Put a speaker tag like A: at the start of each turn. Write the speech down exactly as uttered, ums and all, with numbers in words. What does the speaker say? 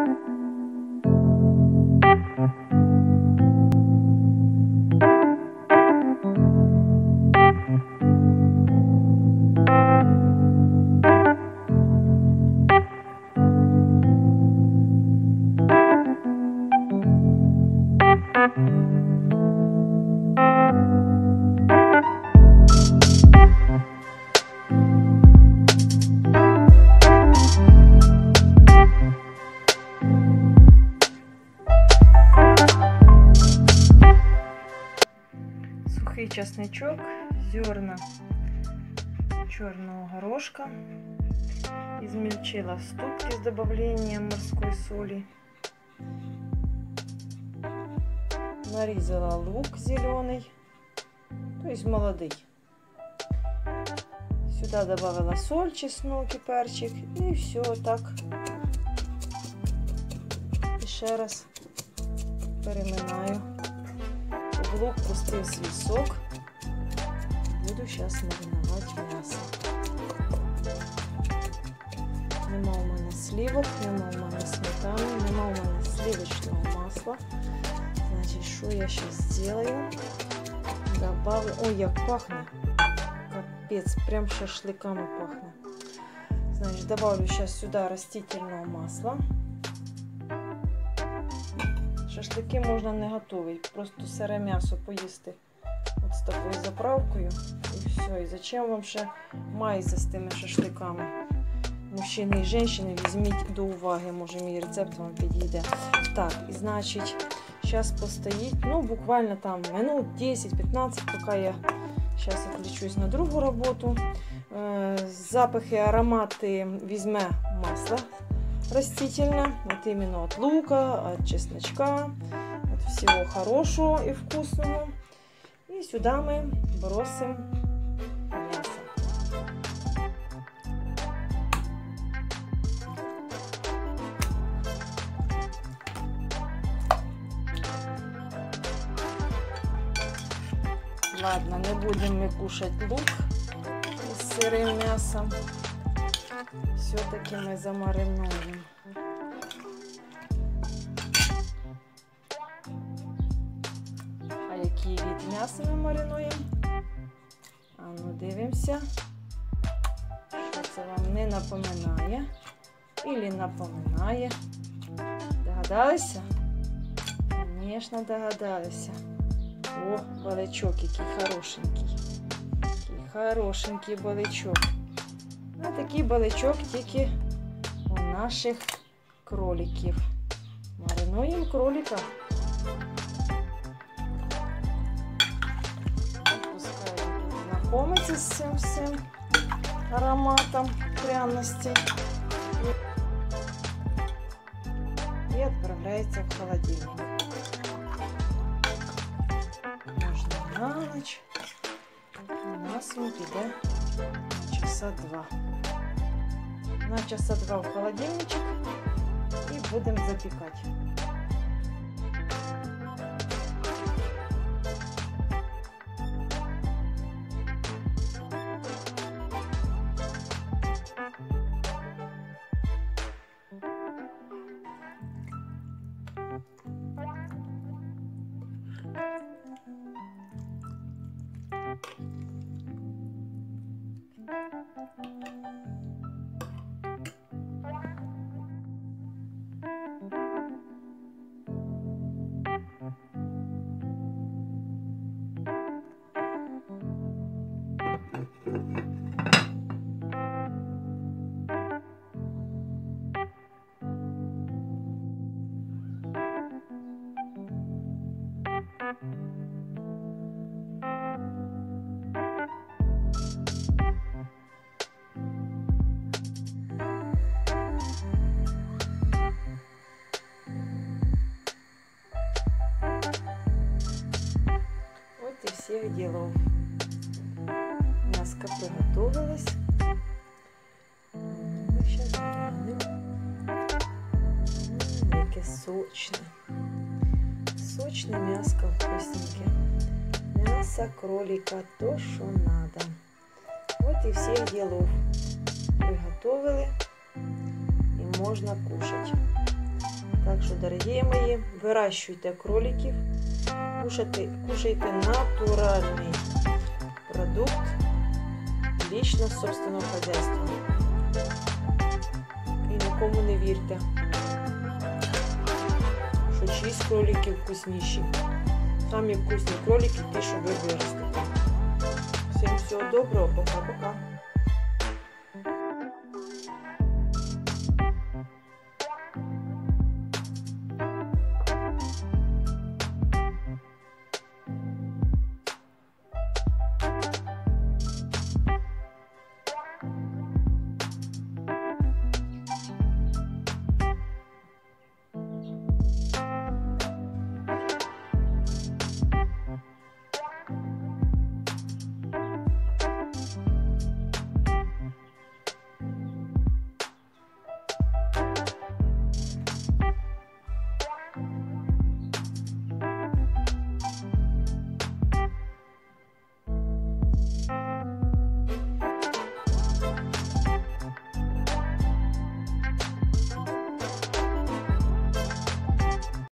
A: Чесночок, зерна черного горошка, измельчила ступки с добавлением морской соли, нарезала лук зеленый, то есть молодый, сюда добавила соль, чеснок и перчик, и все так еще раз переминаю, чтобы лук пустил свой сок. Буду сейчас мариновать м'ясо. Нема у мене сливок, нема у мене сметани, нема у мене сливочного масла. Значит, что я сейчас сделаю? Добавлю... Ой, як пахнет. Капец, прям шашлыками пахнет. Значит, добавлю сейчас сюда растительного масла. Шашлики можна не готовий, просто сире м'ясо поїсти. От з такою заправкою і все. І зачем вам ще майза з тими шашликами? Мужчини і жінки, візьміть до уваги, може мій рецепт вам підійде. Так, і значить, зараз постоїть, ну буквально там минут десять-пятнадцать, поки я зараз відключусь на другу роботу. Запахи, аромати візьме масло растительное, вот именно от лука, от чесночка, от всего хорошего и вкусного. И сюда мы бросим мясо. Ладно, не будем мы кушать лук с сырым мясом. Все-таки мы замаринуем. А який від м'яса ми маринуємо? А ну дивимося, що це вам не напоминає. Ілі напоминає. Догадалися? Звісно, догадалися. О, баличок який хорошенький. Який хорошенький баличок. А такий баличок тільки у наших кроликів. Маринуємо кролика. Пускай знайомиться з цим всім ароматом пряностей. І відправляється в холодильник. Можна на ніч. У нас він піде на часа два. На часа два в холодильничек и будем запекать. Вот и всех делов. Мяско приготовилось. Сейчас глянем. Яке сочне. Сочне мяско, вкусненьке. Мясо кролика, то, что надо. Вот и всех делов. Приготовили и можно кушать. Так що, дорогі мої, вирощуйте кроликів, кушайте, кушайте натуральний продукт лично з собственного хозяйства. І нікому не вірте, що чиїсь кролики вкусніші. Самі вкусні кролики ті, що ви виростете. Всім всього доброго, пока-пока.